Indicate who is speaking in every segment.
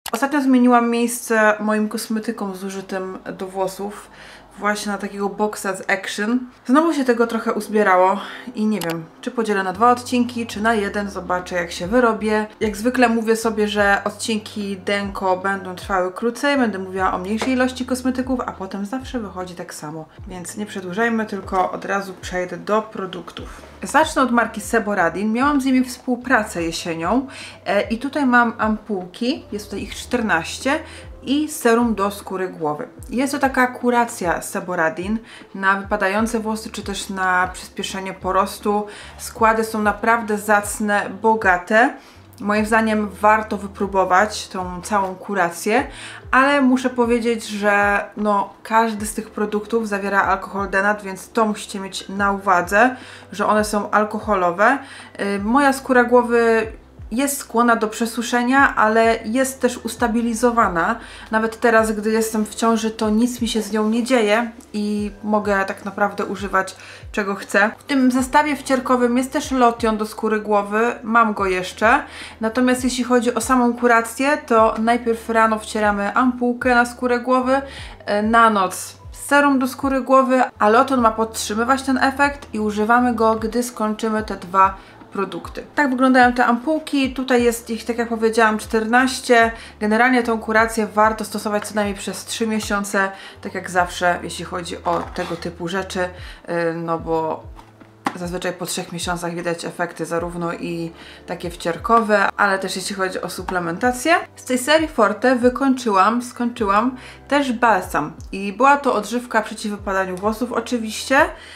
Speaker 1: Ostatnio zmieniłam miejsce moim kosmetykom zużytym do włosów właśnie na takiego boxa z Action. Znowu się tego trochę uzbierało i nie wiem, czy podzielę na 2 odcinki, czy na jeden, zobaczę jak się wyrobię. Jak zwykle mówię sobie, że odcinki Denko będą trwały krócej, będę mówiła o mniejszej ilości kosmetyków, a potem zawsze wychodzi tak samo. Więc nie przedłużajmy, tylko od razu przejdę do produktów. Zacznę od marki Seboradin. Miałam z nimi współpracę jesienią i tutaj mam ampułki, jest tutaj ich 14 i serum do skóry głowy. Jest to taka kuracja Seboradin na wypadające włosy, czy też na przyspieszenie porostu. Składy są naprawdę zacne, bogate. Moim zdaniem warto wypróbować tą całą kurację, ale muszę powiedzieć, że no, każdy z tych produktów zawiera alkohol denat, więc to musicie mieć na uwadze, że one są alkoholowe. Moja skóra głowy jest skłonna do przesuszenia, ale jest też ustabilizowana. Nawet teraz, gdy jestem w ciąży, to nic mi się z nią nie dzieje i mogę tak naprawdę używać czego chcę. W tym zestawie wcierkowym jest też lotion do skóry głowy, mam go jeszcze. Natomiast jeśli chodzi o samą kurację, to najpierw rano wcieramy ampułkę na skórę głowy, na noc serum do skóry głowy, a lotion ma podtrzymywać ten efekt i używamy go, gdy skończymy te 2 produkty. Tak wyglądają te ampułki, tutaj jest ich, tak jak powiedziałam, 14. Generalnie tą kurację warto stosować co najmniej przez 3 miesiące, tak jak zawsze, jeśli chodzi o tego typu rzeczy, no bo zazwyczaj po 3 miesiącach widać efekty zarówno i takie wcierkowe, ale też jeśli chodzi o suplementację. Z tej serii Forte skończyłam też balsam i była to odżywka przeciw wypadaniu włosów oczywiście.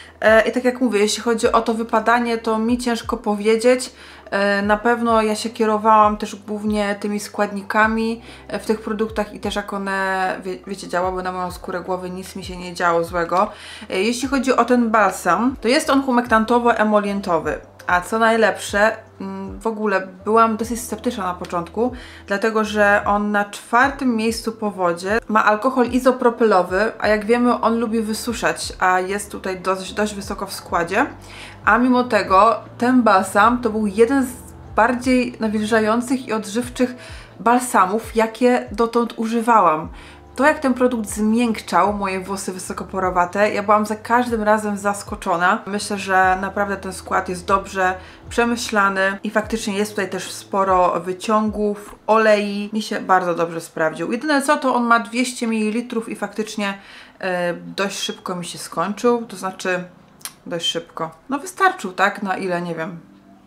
Speaker 1: I tak jak mówię, jeśli chodzi o to wypadanie, to mi ciężko powiedzieć. Na pewno ja się kierowałam też głównie tymi składnikami w tych produktach i też jak one, wiecie, działały na moją skórę głowy, nic mi się nie działo złego. Jeśli chodzi o ten balsam, to jest on humektantowo-emolientowy. A co najlepsze, w ogóle byłam dosyć sceptyczna na początku, dlatego że on na 4. miejscu po wodzie ma alkohol izopropylowy, a jak wiemy on lubi wysuszać, a jest tutaj dość wysoko w składzie. A mimo tego ten balsam to był jeden z bardziej nawilżających i odżywczych balsamów, jakie dotąd używałam. To jak ten produkt zmiękczał moje włosy wysokoporowate, ja byłam za każdym razem zaskoczona. Myślę, że naprawdę ten skład jest dobrze przemyślany i faktycznie jest tutaj też sporo wyciągów, olei. Mi się bardzo dobrze sprawdził. Jedyne co, to on ma 200 ml i faktycznie dość szybko mi się skończył, to znaczy dość szybko. No wystarczył, tak? Na ile, nie wiem,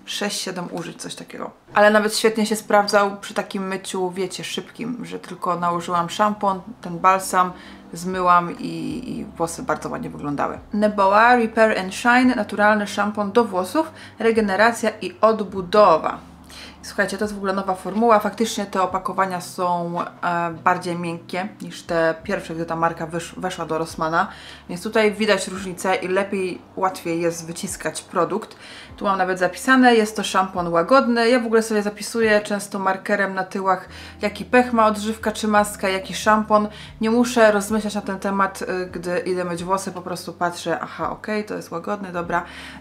Speaker 1: 6-7 użyć, coś takiego. Ale nawet świetnie się sprawdzał przy takim myciu, wiecie, szybkim, że tylko nałożyłam szampon, ten balsam, zmyłam i włosy bardzo ładnie wyglądały. Neboa Repair and Shine, naturalny szampon do włosów, regeneracja i odbudowa. Słuchajcie, to jest w ogóle nowa formuła. Faktycznie te opakowania są bardziej miękkie niż te pierwsze, gdy ta marka weszła do Rossmana. Więc tutaj widać różnicę i łatwiej jest wyciskać produkt. Tu mam nawet zapisane, jest to szampon łagodny. Ja w ogóle sobie zapisuję często markerem na tyłach, jaki pH ma odżywka czy maska, jaki szampon. Nie muszę rozmyślać na ten temat, gdy idę myć włosy, po prostu patrzę, aha, okej, to jest łagodny, dobra.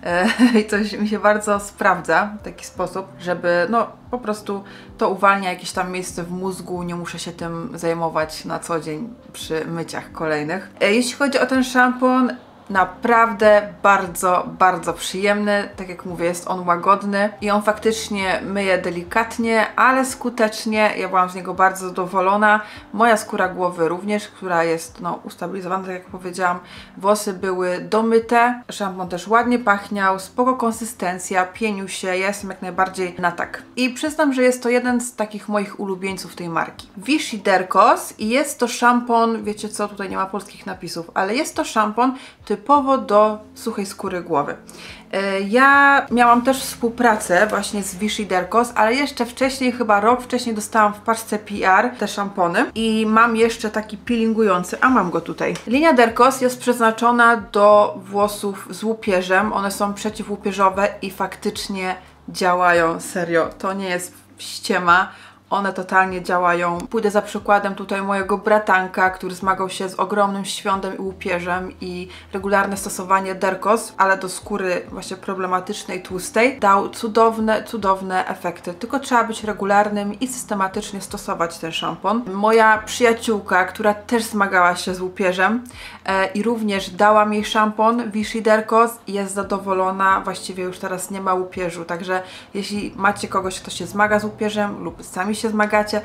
Speaker 1: I to mi się bardzo sprawdza w taki sposób, żeby no po prostu to uwalnia jakieś tam miejsce w mózgu, nie muszę się tym zajmować na co dzień przy myciach kolejnych. Jeśli chodzi o ten szampon, naprawdę bardzo przyjemny. Tak jak mówię, jest on łagodny i on faktycznie myje delikatnie, ale skutecznie. Ja byłam z niego bardzo zadowolona. Moja skóra głowy również, która jest no, ustabilizowana, tak jak powiedziałam. Włosy były domyte. Szampon też ładnie pachniał, spoko konsystencja, pienił się. Ja jestem jak najbardziej na tak. I przyznam, że jest to jeden z takich moich ulubieńców tej marki. Vichy Dercos i jest to szampon, wiecie co, tutaj nie ma polskich napisów, ale jest to szampon typowo do suchej skóry głowy. Ja miałam też współpracę właśnie z Vichy Dercos, ale jeszcze wcześniej, chyba rok wcześniej dostałam w paczce PR te szampony i mam jeszcze taki peelingujący, a mam go tutaj. Linia Dercos jest przeznaczona do włosów z łupieżem, one są przeciwłupieżowe i faktycznie działają, serio, to nie jest ściema. One totalnie działają. Pójdę za przykładem tutaj mojego bratanka, który zmagał się z ogromnym świądem i łupieżem i regularne stosowanie Dercos, ale do skóry właśnie problematycznej, tłustej, dał cudowne efekty. Tylko trzeba być regularnym i systematycznie stosować ten szampon. Moja przyjaciółka, która też zmagała się z łupieżem i również dałam jej szampon Vichy Dercos i jest zadowolona, właściwie już teraz nie ma łupieżu, także jeśli macie kogoś, kto się zmaga z łupieżem lub sami się zmagacie,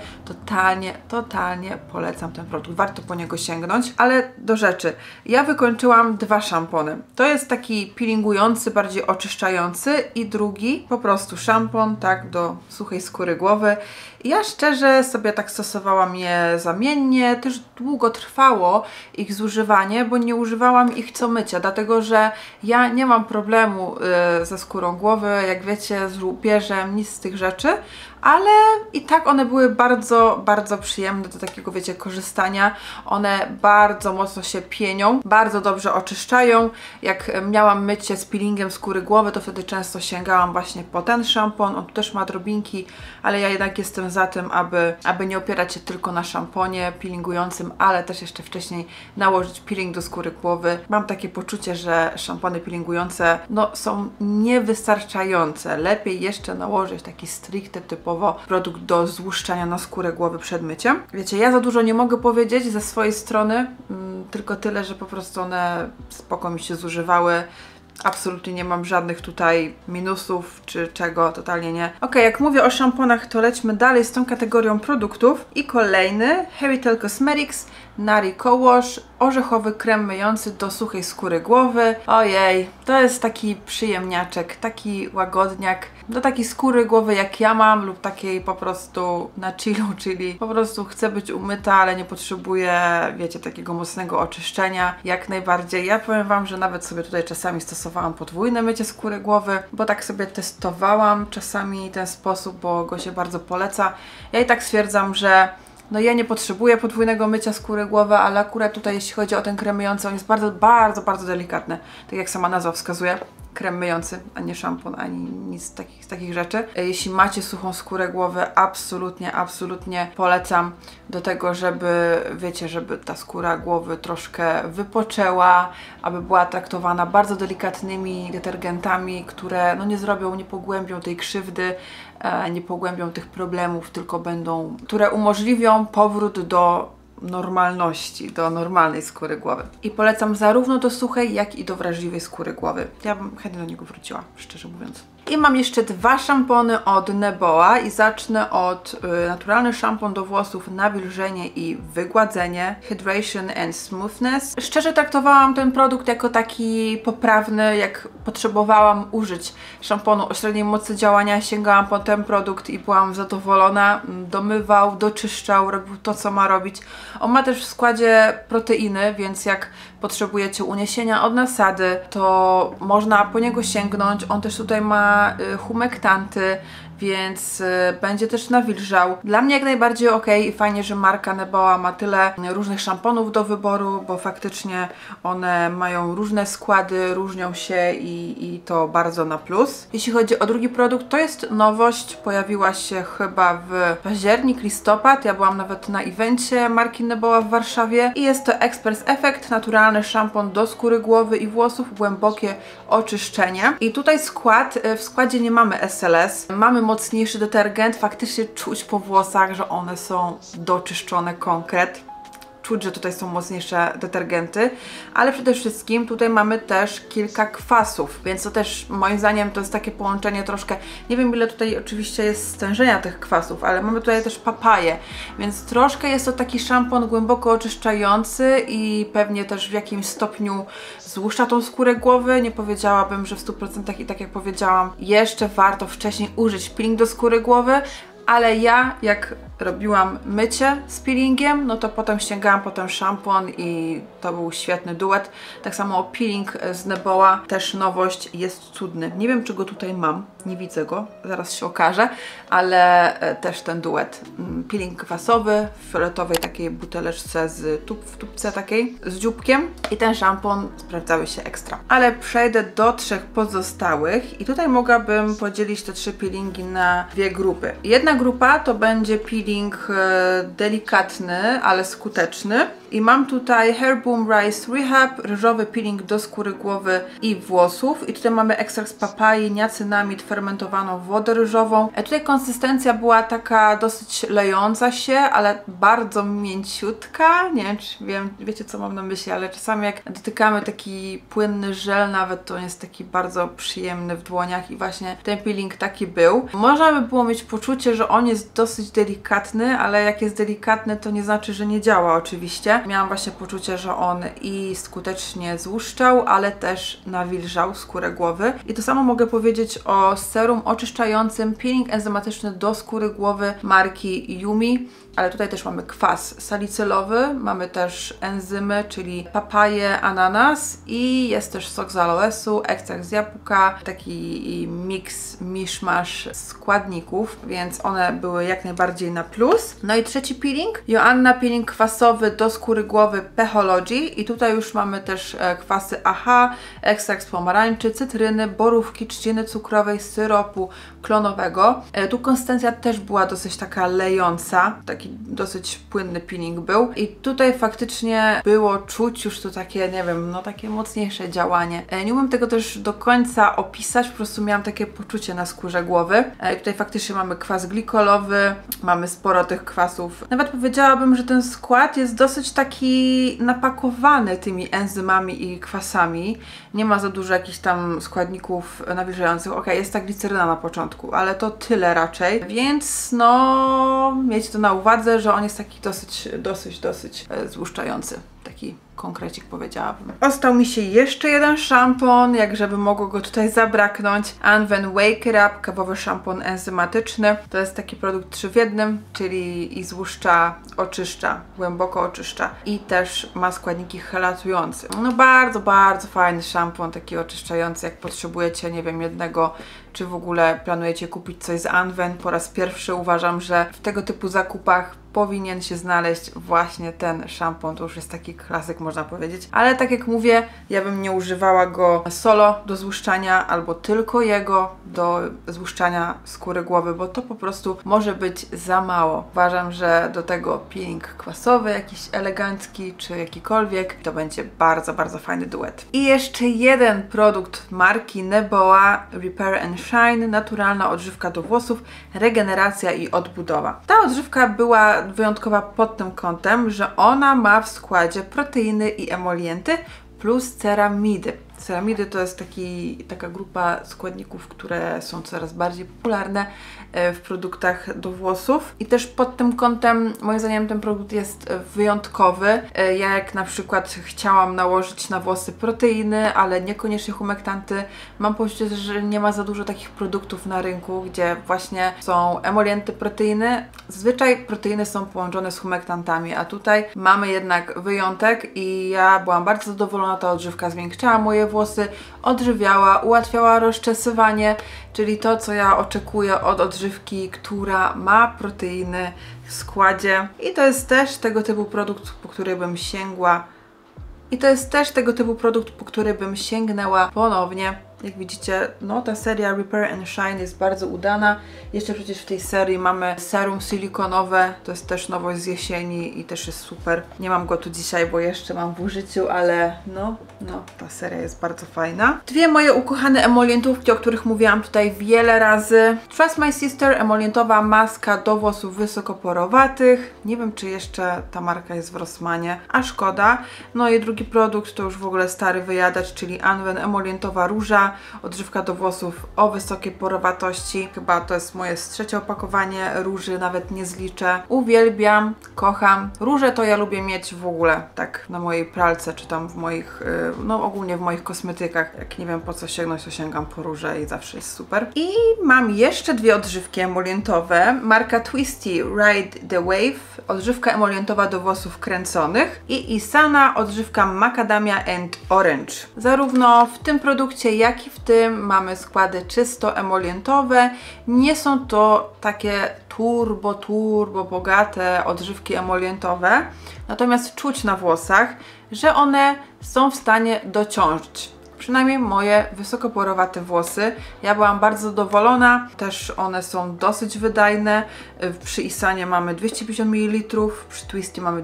Speaker 1: totalnie polecam ten produkt. Warto po niego sięgnąć, ale do rzeczy. Ja wykończyłam 2 szampony. To jest taki peelingujący, bardziej oczyszczający i drugi po prostu szampon, tak, do suchej skóry głowy. I ja szczerze sobie tak stosowałam je zamiennie, też długo trwało ich zużywanie, bo nie używałam ich co mycia, dlatego że ja nie mam problemu ze skórą głowy, jak wiecie, z łupieżem, nic z tych rzeczy, ale i tak one były bardzo przyjemne do takiego, wiecie, korzystania. One bardzo mocno się pienią, bardzo dobrze oczyszczają. Jak miałam mycie z peelingiem skóry głowy, to wtedy często sięgałam właśnie po ten szampon. On też ma drobinki, ale ja jednak jestem za tym, aby nie opierać się tylko na szamponie peelingującym, ale też jeszcze wcześniej nałożyć peeling do skóry głowy. Mam takie poczucie, że szampony peelingujące są niewystarczające. Lepiej jeszcze nałożyć taki stricte typowo produkt do złuszczania na skórę głowy przed myciem. Wiecie, ja za dużo nie mogę powiedzieć ze swojej strony, tylko tyle, że po prostu one spoko mi się zużywały. Absolutnie nie mam żadnych tutaj minusów czy czego, totalnie nie. Ok, jak mówię o szamponach, to lećmy dalej z tą kategorią produktów. I kolejny, Heritel Cosmetics Nari Co-Wash, orzechowy krem myjący do suchej skóry głowy. Ojej, to jest taki przyjemniaczek, taki łagodniak do takiej skóry głowy jak ja mam lub takiej po prostu na chillu, czyli po prostu chcę być umyta, ale nie potrzebuję, wiecie, takiego mocnego oczyszczenia. Jak najbardziej. Ja powiem Wam, że nawet sobie tutaj czasami stosowałam podwójne mycie skóry głowy, bo tak sobie testowałam czasami ten sposób, bo go się bardzo poleca. Ja i tak stwierdzam, że ja nie potrzebuję podwójnego mycia skóry głowy, ale akurat tutaj jeśli chodzi o ten krem myjący, on jest bardzo delikatny, tak jak sama nazwa wskazuje. Krem myjący, a nie szampon, ani nic z takich rzeczy. Jeśli macie suchą skórę głowy, absolutnie polecam do tego, żeby, wiecie, żeby ta skóra głowy troszkę wypoczęła, aby była traktowana bardzo delikatnymi detergentami, które nie zrobią, nie pogłębią tej krzywdy, nie pogłębią tych problemów, tylko które umożliwią powrót do normalności, do normalnej skóry głowy. I polecam zarówno do suchej, jak i do wrażliwej skóry głowy. Ja bym chętnie do niego wróciła, szczerze mówiąc. I mam jeszcze 2 szampony od Neboa i zacznę od naturalny szampon do włosów nawilżenie i wygładzenie, Hydration and Smoothness. Szczerze traktowałam ten produkt jako taki poprawny, jak potrzebowałam użyć szamponu o średniej mocy działania, sięgałam po ten produkt i byłam zadowolona. Domywał, doczyszczał, robił to, co ma robić. On ma też w składzie proteiny, więc jak potrzebujecie uniesienia od nasady, to można po niego sięgnąć. On też tutaj ma humektanty, więc będzie też nawilżał. Dla mnie jak najbardziej ok i fajnie, że marka Neboa ma tyle różnych szamponów do wyboru, bo faktycznie one mają różne składy, różnią się i to bardzo na plus. Jeśli chodzi o drugi produkt, to jest nowość, pojawiła się chyba w październik, listopad, ja byłam nawet na evencie marki Neboa w Warszawie i jest to Express Effect, naturalny szampon do skóry głowy i włosów, głębokie oczyszczenie. I tutaj w składzie nie mamy SLS, mamy mocniejszy detergent, faktycznie czuć po włosach, że one są doczyszczone konkret. Czuć, że tutaj są mocniejsze detergenty, ale przede wszystkim tutaj mamy też kilka kwasów, więc to też moim zdaniem to jest takie połączenie troszkę, nie wiem ile tutaj oczywiście jest stężenia tych kwasów, ale mamy tutaj też papaję, więc troszkę jest to taki szampon głęboko oczyszczający i pewnie też w jakimś stopniu złuszcza tą skórę głowy. Nie powiedziałabym, że w 100% i tak jak powiedziałam, jeszcze warto wcześniej użyć peeling do skóry głowy, ale ja jak robiłam mycie z peelingiem, no to potem sięgałam po ten szampon i to był świetny duet. Tak samo peeling z Neboa, też nowość, jest cudny. Nie wiem, czy go tutaj mam, nie widzę go, zaraz się okaże, ale też ten duet peeling kwasowy w fioletowej takiej buteleczce w tubce takiej z dzióbkiem i ten szampon sprawdzały się ekstra. Ale przejdę do 3 pozostałych i tutaj mogłabym podzielić te 3 peelingi na 2 grupy. Jedna grupa to będzie peeling delikatny, ale skuteczny. I mam tutaj Hair Boom Rice Rehab, ryżowy peeling do skóry głowy i włosów. I tutaj mamy ekstrakt z papai, niacynamid, fermentowaną wodę ryżową. Tutaj konsystencja była taka dosyć lejąca się, ale bardzo mięciutka. Nie wiem, czy wiecie co mam na myśli, ale czasami jak dotykamy taki płynny żel nawet, to jest taki bardzo przyjemny w dłoniach i właśnie ten peeling taki był. Można by było mieć poczucie, że on jest dosyć delikatny, ale jak jest delikatny, to nie znaczy, że nie działa oczywiście. Miałam właśnie poczucie, że on i skutecznie złuszczał, ale też nawilżał skórę głowy. I to samo mogę powiedzieć o serum oczyszczającym peeling enzymatyczny do skóry głowy marki Yumi. Ale tutaj też mamy kwas salicylowy, mamy też enzymy, czyli papaję, ananas i jest też sok z aloesu, ekstrakt z jabłka, taki miks, miszmasz składników, więc one były jak najbardziej na plus. No i trzeci peeling, Joanna peeling kwasowy do skóry głowy Pehology i tutaj już mamy też kwasy AHA, ekstrakt z pomarańczy, cytryny, borówki, trzciny cukrowej, syropu klonowego. Tu konsystencja też była dosyć taka lejąca, taki dosyć płynny peeling był i tutaj faktycznie było czuć już to takie, nie wiem, no takie mocniejsze działanie. Nie umiem tego też do końca opisać, po prostu miałam takie poczucie na skórze głowy. Tutaj faktycznie mamy kwas glikolowy, mamy sporo tych kwasów. Nawet powiedziałabym, że ten skład jest dosyć taki napakowany tymi enzymami i kwasami. Nie ma za dużo jakichś tam składników nawilżających. Ok, jest ta gliceryna na początku, ale to tyle raczej. Więc no, miejcie to na uwadze, że on jest taki dosyć złuszczający. Taki konkrecik powiedziałabym. Ostał mi się jeszcze jeden szampon, jak żeby mogło go tutaj zabraknąć. Anwen Wake It Up, kawowy szampon enzymatyczny. To jest taki produkt 3 w 1, czyli i złuszcza, oczyszcza, głęboko oczyszcza i też ma składniki helatujące. No bardzo fajny szampon, taki oczyszczający, jak potrzebujecie, nie wiem, jednego, czy w ogóle planujecie kupić coś z Anwen. Po raz pierwszy uważam, że w tego typu zakupach powinien się znaleźć właśnie ten szampon. To już jest taki klasyk, można powiedzieć. Ale tak jak mówię, ja bym nie używała go solo do złuszczania albo tylko jego do złuszczania skóry głowy, bo to po prostu może być za mało. Uważam, że do tego peeling kwasowy, jakiś elegancki czy jakikolwiek, to będzie bardzo fajny duet. I jeszcze jeden produkt marki Neboa, Repair and Shine, naturalna odżywka do włosów, regeneracja i odbudowa. Ta odżywka była wyjątkowa pod tym kątem, że ona ma w składzie proteiny i emolienty plus ceramidy. Ceramidy to jest taka grupa składników, które są coraz bardziej popularne w produktach do włosów i też pod tym kątem moim zdaniem ten produkt jest wyjątkowy. Ja jak na przykład chciałam nałożyć na włosy proteiny, ale niekoniecznie humektanty, mam poczucie, że nie ma za dużo takich produktów na rynku, gdzie właśnie są emolienty, proteiny. Zazwyczaj proteiny są połączone z humektantami, a tutaj mamy jednak wyjątek i ja byłam bardzo zadowolona. Ta odżywka zmiękczała moje włosy, odżywiała, ułatwiała rozczesywanie, czyli to, co ja oczekuję od odżywki, która ma proteiny w składzie. I to jest też tego typu produkt, po który bym sięgła. Sięgnęła ponownie. Jak widzicie, no ta seria Repair and Shine jest bardzo udana. Jeszcze przecież w tej serii mamy serum silikonowe, to jest też nowość z jesieni i też jest super. Nie mam go tu dzisiaj, bo jeszcze mam w użyciu, ale no, ta seria jest bardzo fajna. Dwie moje ukochane emolientówki, o których mówiłam tutaj wiele razy. Trust My Sister, emolientowa maska do włosów wysokoporowatych. Nie wiem, czy jeszcze ta marka jest w Rossmanie, a szkoda. No i drugi produkt to już w ogóle stary wyjadacz, czyli Anwen emolientowa róża. Odżywka do włosów o wysokiej porowatości. Chyba to jest moje 3. opakowanie róży, nawet nie zliczę. Uwielbiam, kocham. Róże to ja lubię mieć w ogóle, tak na mojej pralce, czy tam w moich, no ogólnie w moich kosmetykach. Jak nie wiem po co sięgnąć, to sięgam po róże i zawsze jest super. I mam jeszcze 2 odżywki emolientowe. Marka Twisty Ride the Wave, odżywka emolientowa do włosów kręconych i Isana, odżywka Macadamia and Orange. Zarówno w tym produkcie, jak i w tym mamy składy czysto emolientowe. Nie są to takie turbo bogate odżywki emolientowe, natomiast czuć na włosach, że one są w stanie dociążyć. Przynajmniej moje wysokoporowate włosy. Ja byłam bardzo zadowolona, też one są dosyć wydajne. Przy Isanie mamy 250 ml, przy Twistie mamy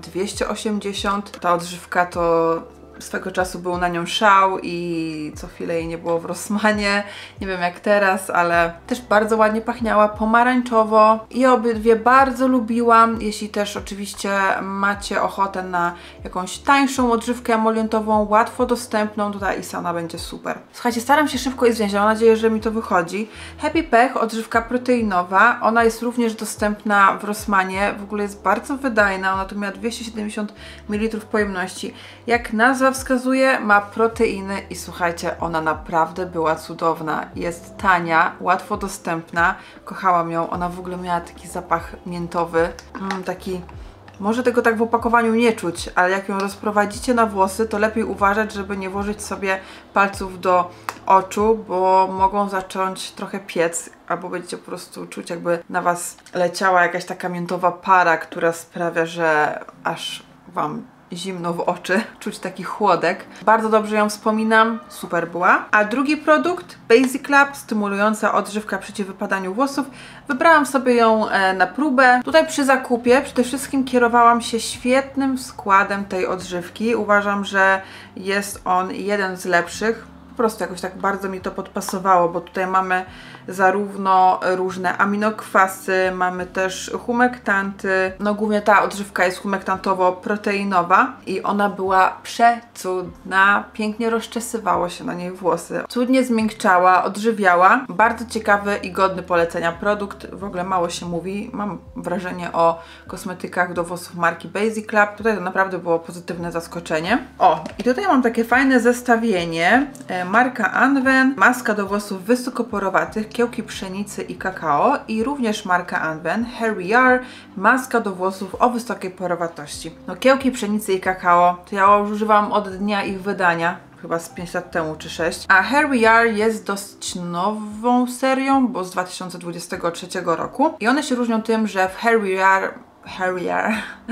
Speaker 1: 280. Ta odżywka to swego czasu był na nią szał i co chwilę jej nie było w Rossmanie. Nie wiem jak teraz, ale też bardzo ładnie pachniała, pomarańczowo i obydwie bardzo lubiłam. Jeśli też oczywiście macie ochotę na jakąś tańszą odżywkę emolientową, łatwo dostępną, to ta Isana będzie super. Słuchajcie, staram się szybko i zwięźle, mam nadzieję, że mi to wychodzi. Happy Pech, odżywka proteinowa, ona jest również dostępna w Rossmanie, w ogóle jest bardzo wydajna, ona tu miała 270 ml pojemności. Jak nazwa wskazuje, ma proteiny i słuchajcie, ona naprawdę była cudowna. Jest tania, łatwo dostępna. Kochałam ją. Ona w ogóle miała taki zapach miętowy. Taki... Może tego tak w opakowaniu nie czuć, ale jak ją rozprowadzicie na włosy, to lepiej uważać, żeby nie włożyć sobie palców do oczu, bo mogą zacząć trochę piec, albo będziecie po prostu czuć, jakby na Was leciała jakaś taka miętowa para, która sprawia, że aż Wam zimno w oczy, czuć taki chłodek. Bardzo dobrze ją wspominam, super była. A drugi produkt, Basic Lab, stymulująca odżywka przeciw wypadaniu włosów. Wybrałam sobie ją na próbę. Tutaj przy zakupie przede wszystkim kierowałam się świetnym składem tej odżywki. Uważam, że jest on jeden z lepszych. Po prostu jakoś tak bardzo mi to podpasowało, bo tutaj mamy zarówno różne aminokwasy, mamy też humektanty. No głównie ta odżywka jest humektantowo-proteinowa i ona była przecudna, pięknie rozczesywało się na niej włosy. Cudnie zmiękczała, odżywiała. Bardzo ciekawy i godny polecenia produkt. W ogóle mało się mówi. Mam wrażenie o kosmetykach do włosów marki Basic Lab. Tutaj to naprawdę było pozytywne zaskoczenie. O, i tutaj mam takie fajne zestawienie. Marka Anwen, maska do włosów wysokoporowatych, kiełki pszenicy i kakao i również marka Anwen, Hair Yar, maska do włosów o wysokiej porowatości. No kiełki pszenicy i kakao to ja już używam od dnia ich wydania, chyba z 5 lat temu czy 6. A Hair Yar jest dosyć nową serią, bo z 2023 roku i one się różnią tym, że w Hair Yar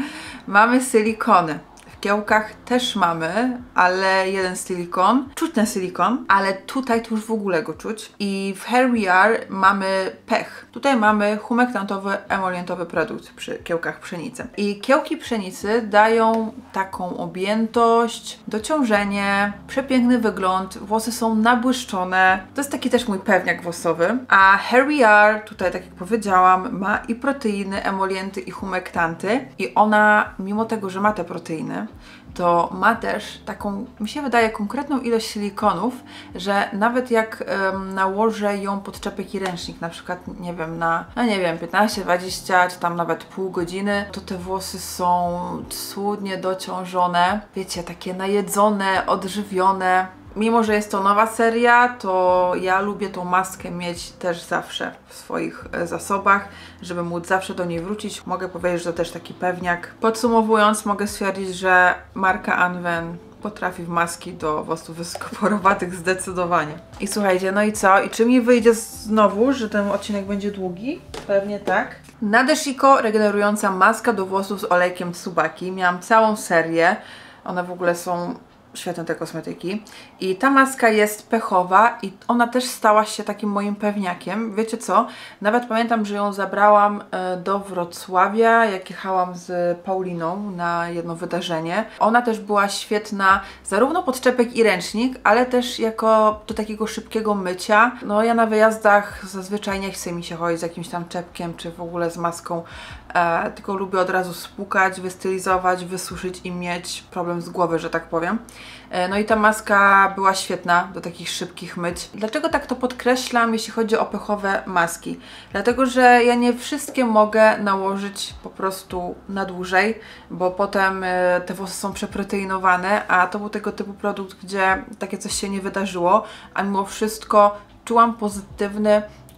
Speaker 1: mamy silikony. W kiełkach też mamy, ale jeden silikon. Czuć ten silikon, ale tutaj to już w ogóle go czuć. I w Hair Yar mamy pech. Tutaj mamy humektantowy, emolientowy produkt przy kiełkach pszenicy. I kiełki pszenicy dają taką objętość, dociążenie, przepiękny wygląd, włosy są nabłyszczone. To jest taki też mój pewniak włosowy. A Hair Yar, tutaj tak jak powiedziałam, ma i proteiny, emolienty i humektanty. I ona, mimo tego, że ma te proteiny, to ma też taką, mi się wydaje, konkretną ilość silikonów, że nawet jak nałożę ją pod czepek i ręcznik, na przykład, nie wiem, na, no nie wiem, 15, 20, czy tam nawet pół godziny, to te włosy są cudnie dociążone, wiecie, takie najedzone, odżywione. Mimo że jest to nowa seria, to ja lubię tą maskę mieć też zawsze w swoich zasobach, żeby móc zawsze do niej wrócić. Mogę powiedzieć, że to też taki pewniak. Podsumowując, mogę stwierdzić, że marka Anwen potrafi w maski do włosów wysokoporowatych zdecydowanie. I słuchajcie, no i co? I czy mi wyjdzie znowu, że ten odcinek będzie długi? Pewnie tak. Nadeshiko regenerująca maska do włosów z olejkiem tsubaki. Miałam całą serię. One w ogóle są świetne, te kosmetyki. I ta maska jest pechowa i ona też stała się takim moim pewniakiem. Wiecie co? Nawet pamiętam, że ją zabrałam do Wrocławia, jak jechałam z Pauliną na jedno wydarzenie. Ona też była świetna zarówno pod czepek i ręcznik, ale też jako do takiego szybkiego mycia. No ja na wyjazdach zazwyczaj nie chce mi się chodzić z jakimś tam czepkiem, czy w ogóle z maską, tylko lubię od razu spłukać, wystylizować, wysuszyć i mieć problem z głowy, że tak powiem. No i ta maska była świetna do takich szybkich myć. Dlaczego tak to podkreślam, jeśli chodzi o pechowe maski? Dlatego, że ja nie wszystkie mogę nałożyć po prostu na dłużej, bo potem te włosy są przeproteinowane, a to był tego typu produkt, gdzie takie coś się nie wydarzyło, a mimo wszystko czułam pozytywny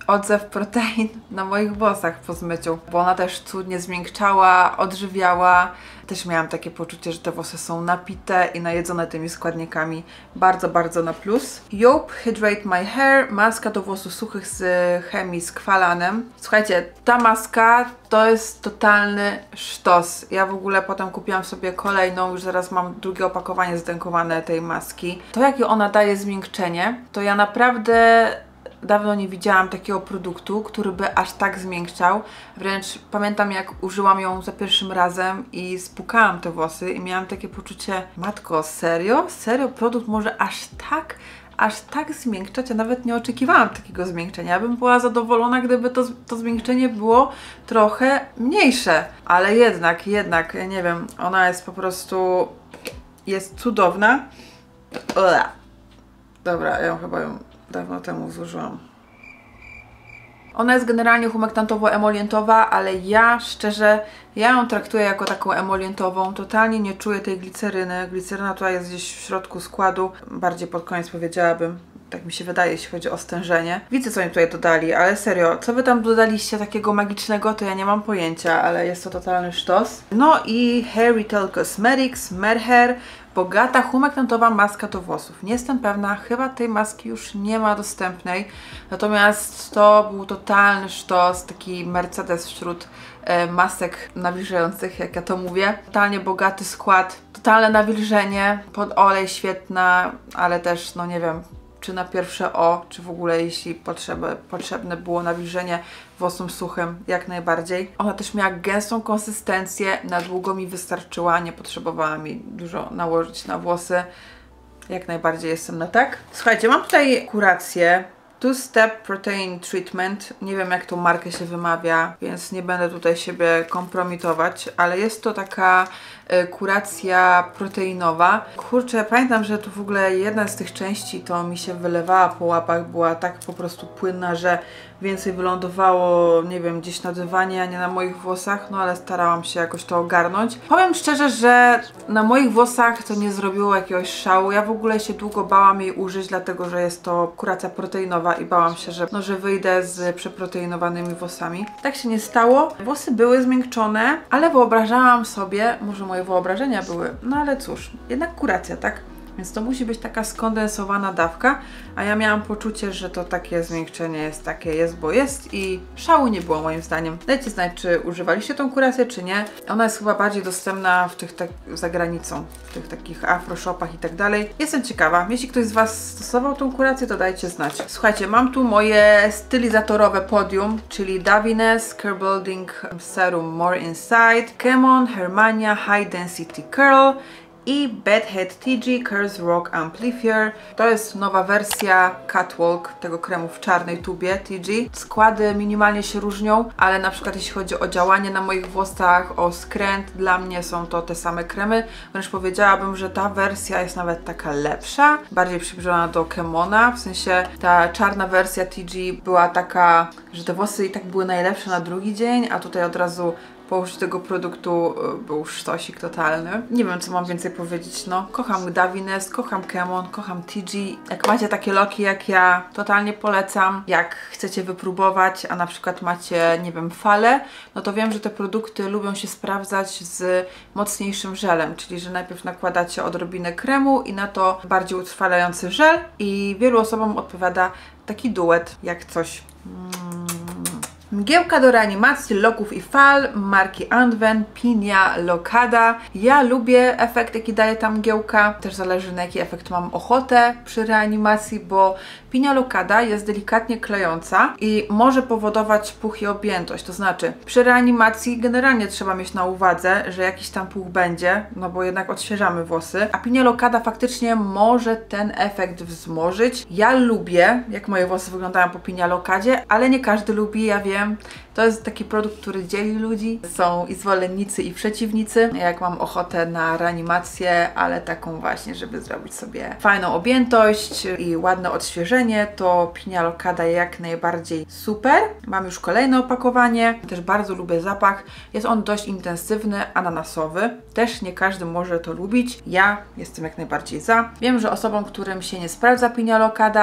Speaker 1: odzew protein na moich włosach po zmyciu, bo ona też cudnie zmiękczała, odżywiała. Też miałam takie poczucie, że te włosy są napite i najedzone tymi składnikami. Bardzo, bardzo na plus. Joop Hydrate My Hair, maska do włosów suchych z chemii z kwalanem. Słuchajcie, ta maska to jest totalny sztos. Ja w ogóle potem kupiłam sobie kolejną, już zaraz mam drugie opakowanie zdękowane tej maski. To jakie ona daje zmiękczenie, to ja naprawdę dawno nie widziałam takiego produktu, który by aż tak zmiękczał. Wręcz pamiętam, jak użyłam ją za pierwszym razem i spłukałam te włosy i miałam takie poczucie, matko, serio? Serio? Produkt może aż tak zmiękczać? Ja nawet nie oczekiwałam takiego zmiękczenia. Ja bym była zadowolona, gdyby to zmiękczenie było trochę mniejsze. Ale jednak, ja nie wiem, ona jest po prostu, jest cudowna. Dobra, ja chyba ją dawno temu zużyłam. Ona jest generalnie humektantowo-emolientowa, ale ja szczerze, ja ją traktuję jako taką emolientową. Totalnie nie czuję tej gliceryny. Gliceryna tutaj jest gdzieś w środku składu. Bardziej pod koniec powiedziałabym. Tak mi się wydaje, jeśli chodzi o stężenie. Widzę, co mi tutaj dodali, ale serio, co wy tam dodaliście takiego magicznego, to ja nie mam pojęcia, ale jest to totalny sztos. No i Hair Retail Cosmetics Merhair, bogata humektantowa maska do włosów. Nie jestem pewna, chyba tej maski już nie ma dostępnej, natomiast to był totalny sztos, taki Mercedes wśród masek nawilżających, jak ja to mówię. Totalnie bogaty skład, totalne nawilżenie, pod olej świetna, ale też, no nie wiem, czy na pierwsze czy w ogóle jeśli potrzebne było nawilżenie włosom suchym, jak najbardziej. Ona też miała gęstą konsystencję, na długo mi wystarczyła, nie potrzebowała mi dużo nałożyć na włosy. Jak najbardziej jestem na tak. Słuchajcie, mam tutaj kurację. Two-Step Protein Treatment. Nie wiem, jak tą markę się wymawia, więc nie będę tutaj siebie kompromitować, ale jest to taka kuracja proteinowa. Kurczę, pamiętam, że tu w ogóle jedna z tych części to mi się wylewała po łapach, była tak po prostu płynna, że więcej wylądowało, nie wiem, gdzieś na dywanie, a nie na moich włosach, no ale starałam się jakoś to ogarnąć. Powiem szczerze, że na moich włosach to nie zrobiło jakiegoś szału. Ja w ogóle się długo bałam jej użyć, dlatego że jest to kuracja proteinowa i bałam się, że wyjdę z przeproteinowanymi włosami. Tak się nie stało. Włosy były zmiękczone, ale wyobrażałam sobie, może moje wyobrażenia były, no ale cóż, jednak kuracja, tak? Więc to musi być taka skondensowana dawka, a ja miałam poczucie, że to takie zmiękczenie jest takie jest, bo jest i szału nie było moim zdaniem. Dajcie znać, czy używaliście tą kurację, czy nie. Ona jest chyba bardziej dostępna w tych za granicą, w tych takich afroshopach i tak dalej. Jestem ciekawa. Jeśli ktoś z Was stosował tą kurację, to dajcie znać. Słuchajcie, mam tu moje stylizatorowe podium, czyli Davines Curl Building Serum More Inside, Kemon Hermania High Density Curl i Bedhead TG Curls Rock Amplifier. To jest nowa wersja Catwalk tego kremu w czarnej tubie TG. Składy minimalnie się różnią, ale na przykład jeśli chodzi o działanie na moich włosach, o skręt, dla mnie są to te same kremy. Wręcz powiedziałabym, że ta wersja jest nawet taka lepsza, bardziej przybliżona do Kemona, w sensie ta czarna wersja TG była taka, że te włosy i tak były najlepsze na drugi dzień, a tutaj od razu po użyciu tego produktu był sztosik totalny. Nie wiem, co mam więcej powiedzieć, no. Kocham Davines, kocham Kemon, kocham TG. Jak macie takie loki jak ja, totalnie polecam. Jak chcecie wypróbować, a na przykład macie, nie wiem, fale, no to wiem, że te produkty lubią się sprawdzać z mocniejszym żelem, czyli że najpierw nakładacie odrobinę kremu i na to bardziej utrwalający żel i wielu osobom odpowiada taki duet, jak coś. Mgiełka do reanimacji loków i fal marki Anwen Pinia Locada. Ja lubię efekt, jaki daje ta mgiełka. Też zależy, na jaki efekt mam ochotę przy reanimacji, bo Pinia Locada jest delikatnie klejąca i może powodować puch i objętość. To znaczy, przy reanimacji generalnie trzeba mieć na uwadze, że jakiś tam puch będzie, no bo jednak odświeżamy włosy. A Pinia Locada faktycznie może ten efekt wzmożyć. Ja lubię, jak moje włosy wyglądają po Pinia Locadzie, ale nie każdy lubi, ja wiem. To jest taki produkt, który dzieli ludzi. Są i zwolennicy, i przeciwnicy. Jak mam ochotę na reanimację, ale taką właśnie, żeby zrobić sobie fajną objętość i ładne odświeżenie, to Pinia Locada jak najbardziej super. Mam już kolejne opakowanie. Też bardzo lubię zapach. Jest on dość intensywny, ananasowy. Też nie każdy może to lubić. Ja jestem jak najbardziej za. Wiem, że osobom, którym się nie sprawdza Pinia Locada,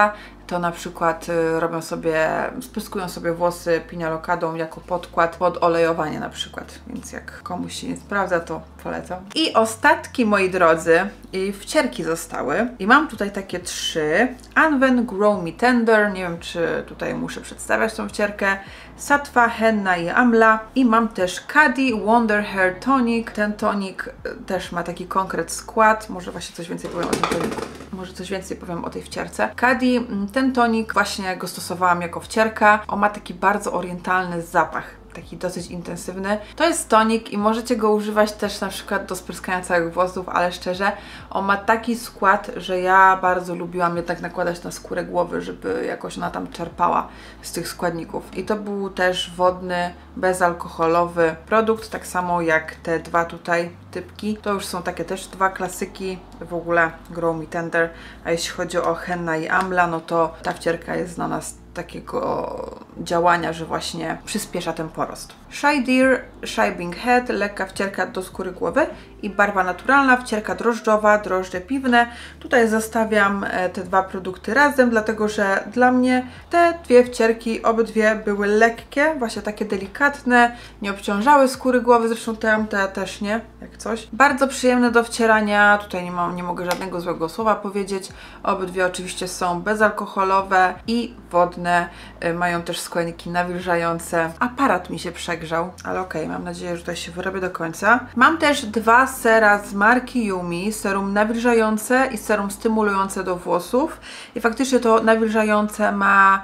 Speaker 1: to na przykład robią sobie, spryskują sobie włosy pinialokadą jako podkład pod olejowanie na przykład. Więc jak komuś się nie sprawdza, to polecam. I ostatki, moi drodzy, i wcierki zostały. I mam tutaj takie 3. Anwen Grow Me Tender, nie wiem czy tutaj muszę przedstawiać tą wcierkę. Sattva, Henna i Amla. I mam też Kadi Wonder Hair Tonic. Ten tonik też ma taki konkret skład. Może właśnie coś więcej powiem o tym toniku. Może coś więcej powiem o tej wcierce. Kadi, ten tonik właśnie go stosowałam jako wcierka. On ma taki bardzo orientalny zapach. Taki dosyć intensywny. To jest tonik i możecie go używać też na przykład do spryskania całych włosów, ale szczerze, on ma taki skład, że ja bardzo lubiłam jednak nakładać na skórę głowy, żeby jakoś ona tam czerpała z tych składników. I to był też wodny, bezalkoholowy produkt, tak samo jak te 2 tutaj typki. To już są takie też 2 klasyki, w ogóle Grow Me Tender, a jeśli chodzi o Henna i Amla, no to ta wcierka jest znana z takiego działania, że właśnie przyspiesza ten porost. Shy Deer, Shibing Head, lekka wcierka do skóry głowy i barwa naturalna, wcierka drożdżowa, drożdże piwne. Tutaj zostawiam te 2 produkty razem, dlatego że dla mnie te 2 wcierki, obydwie były lekkie, właśnie takie delikatne, nie obciążały skóry głowy, zresztą te też nie, jak coś. Bardzo przyjemne do wcierania, tutaj nie mogę żadnego złego słowa powiedzieć. Obydwie oczywiście są bezalkoholowe i wodne, mają też składniki nawilżające. Aparat mi się przegrzał, ale okej, mam nadzieję, że tutaj się wyrobię do końca. Mam też 2 sera z marki Yumi, serum nawilżające i serum stymulujące do włosów. I faktycznie to nawilżające ma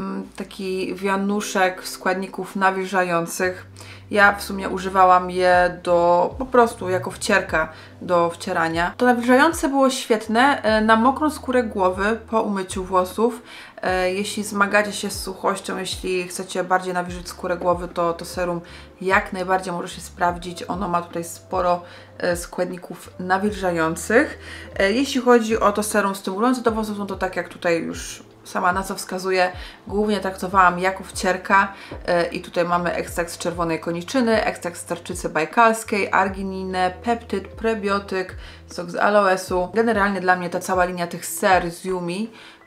Speaker 1: taki wianuszek składników nawilżających. Ja w sumie używałam je po prostu jako wcierka do wcierania. To nawilżające było świetne na mokrą skórę głowy po umyciu włosów. Jeśli zmagacie się z suchością, jeśli chcecie bardziej nawilżyć skórę głowy, to serum jak najbardziej może się sprawdzić. Ono ma tutaj sporo składników nawilżających. Jeśli chodzi o to serum stymulujące do włosów, no to tak jak tutaj już sama nazwa wskazuje, głównie traktowałam jako wcierka i tutaj mamy ekstrakt z czerwonej koniczyny, ekstrakt z tarczycy bajkalskiej, argininę, peptyd, prebiotyk, sok z aloesu. Generalnie dla mnie ta cała linia tych ser z Yumi,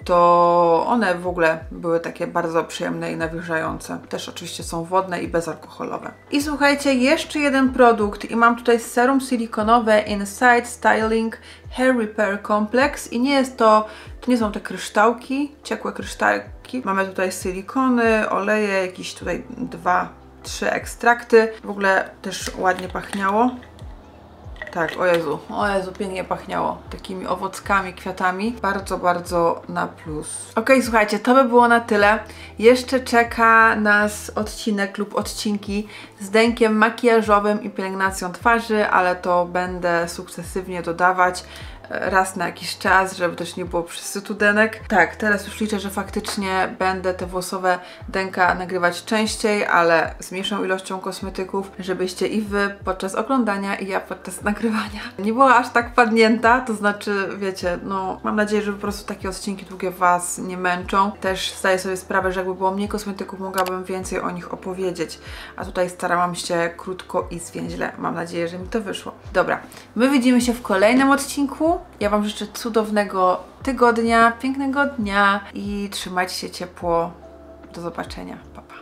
Speaker 1: to one w ogóle były takie bardzo przyjemne i nawilżające. Też oczywiście są wodne i bezalkoholowe. I słuchajcie, jeszcze jeden produkt i mam tutaj serum silikonowe Inside Styling Hair Repair Complex i to nie są te kryształki, ciekłe kryształki. Mamy tutaj silikony, oleje, jakieś tutaj 2-3 ekstrakty. W ogóle też ładnie pachniało. Tak, o Jezu, pięknie pachniało takimi owockami, kwiatami. Bardzo, bardzo na plus. Okej, słuchajcie, to by było na tyle. Jeszcze czeka nas odcinek lub odcinki z denkiem makijażowym i pielęgnacją twarzy, ale to będę sukcesywnie dodawać raz na jakiś czas, żeby też nie było przesytu denek. Tak, teraz już liczę, że faktycznie będę te włosowe denka nagrywać częściej, ale z mniejszą ilością kosmetyków, żebyście i Wy podczas oglądania i ja podczas nagrywania nie była aż tak padnięta, to znaczy, wiecie, no mam nadzieję, że po prostu takie odcinki długie Was nie męczą. Też zdaję sobie sprawę, że jakby było mniej kosmetyków, mogłabym więcej o nich opowiedzieć, a tutaj starałam się krótko i zwięźle. Mam nadzieję, że mi to wyszło. Dobra, my widzimy się w kolejnym odcinku. Ja Wam życzę cudownego tygodnia, pięknego dnia i trzymajcie się ciepło. Do zobaczenia. Pa, pa.